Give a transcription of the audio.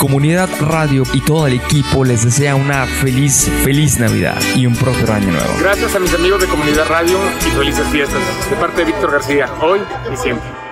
Comunidad Radio y todo el equipo les desea una feliz Navidad y un próspero año nuevo. Gracias a mis amigos de Comunidad Radio y felices fiestas. De parte de Víctor García, hoy y siempre.